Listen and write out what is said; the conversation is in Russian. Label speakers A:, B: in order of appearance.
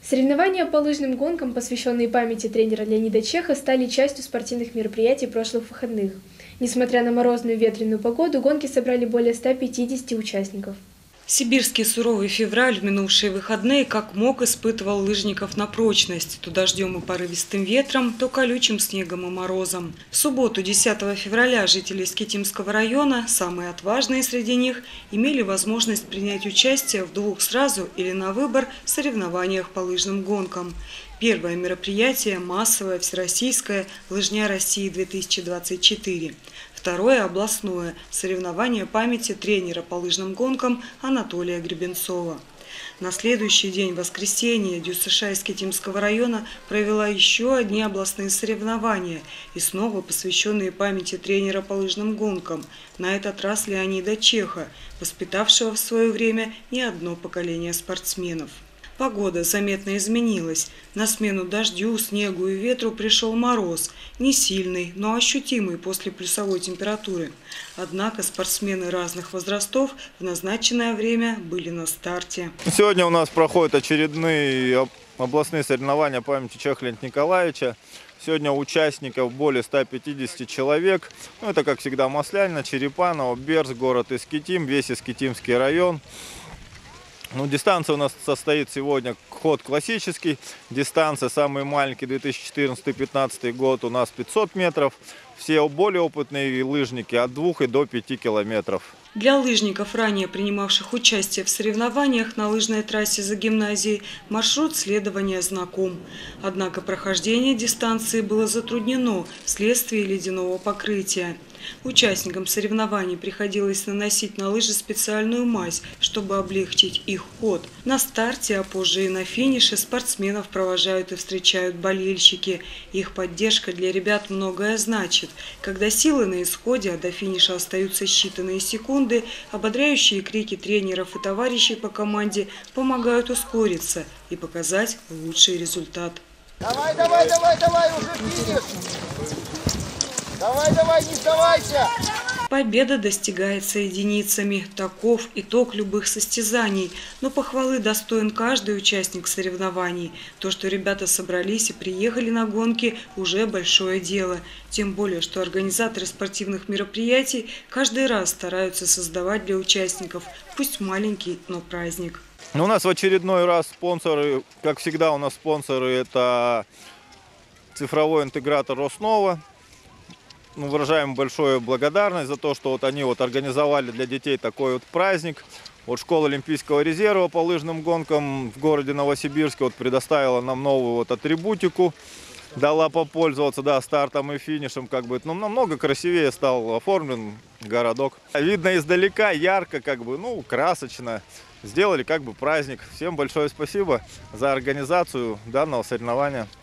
A: Соревнования по лыжным гонкам, посвященные памяти тренера Леонида Чеха, стали частью спортивных мероприятий прошлых выходных. Несмотря на морозную ветреную погоду, гонки собрали более 150 участников.
B: Сибирский суровый февраль в минувшие выходные как мог испытывал лыжников на прочность. То дождем и порывистым ветром, то колючим снегом и морозом. В субботу, 10 февраля, жители Искитимского района, самые отважные среди них, имели возможность принять участие в двух сразу или на выбор соревнованиях по лыжным гонкам. Первое мероприятие – массовое всероссийское «Лыжня России-2024». Второе – областное – соревнование памяти тренера по лыжным гонкам Анатолия Гребенцова. На следующий день, в воскресенье, ДЮСШ Искитимского района провела еще одни областные соревнования, и снова посвященные памяти тренера по лыжным гонкам, на этот раз Леонида Чеха, воспитавшего в свое время не одно поколение спортсменов. Погода заметно изменилась. На смену дождю, снегу и ветру пришел мороз. Не сильный, но ощутимый после плюсовой температуры. Однако спортсмены разных возрастов в назначенное время были на старте.
C: Сегодня у нас проходят очередные областные соревнования памяти Чеха Леонида Николаевича. Сегодня участников более 150 человек. Это, как всегда, Маслянино, Черепаново, Бердск, город Искитим, весь Искитимский район. Дистанция у нас состоит сегодня ход классический. Дистанция самый маленький 2014-2015 год у нас 500 метров. Все более опытные лыжники от 2 и до 5 километров.
B: Для лыжников, ранее принимавших участие в соревнованиях на лыжной трассе за гимназией, маршрут следования знаком. Однако прохождение дистанции было затруднено вследствие ледяного покрытия. Участникам соревнований приходилось наносить на лыжи специальную мазь, чтобы облегчить их ход. На старте, а позже и на финише спортсменов провожают и встречают болельщики. Их поддержка для ребят многое значит. Когда силы на исходе, а до финиша остаются считанные секунды, ободряющие крики тренеров и товарищей по команде помогают ускориться и показать лучший результат.
D: Давай, давай, давай, давай, уже финиш! Давай, давай, не сдавайся!
B: Победа достигается единицами. Таков итог любых состязаний. Но похвалы достоин каждый участник соревнований. То, что ребята собрались и приехали на гонки, уже большое дело. Тем более, что организаторы спортивных мероприятий каждый раз стараются создавать для участников, пусть маленький, но праздник.
C: У нас в очередной раз спонсоры, как всегда у нас спонсоры, это цифровой интегратор Роснова. Выражаем большую благодарность за то, что они организовали для детей такой праздник. Школа Олимпийского резерва по лыжным гонкам в городе Новосибирске предоставила нам новую атрибутику, дала попользоваться стартом и финишем. Намного красивее стал оформлен городок. Видно издалека, ярко, красочно. Сделали праздник. Всем большое спасибо за организацию данного соревнования.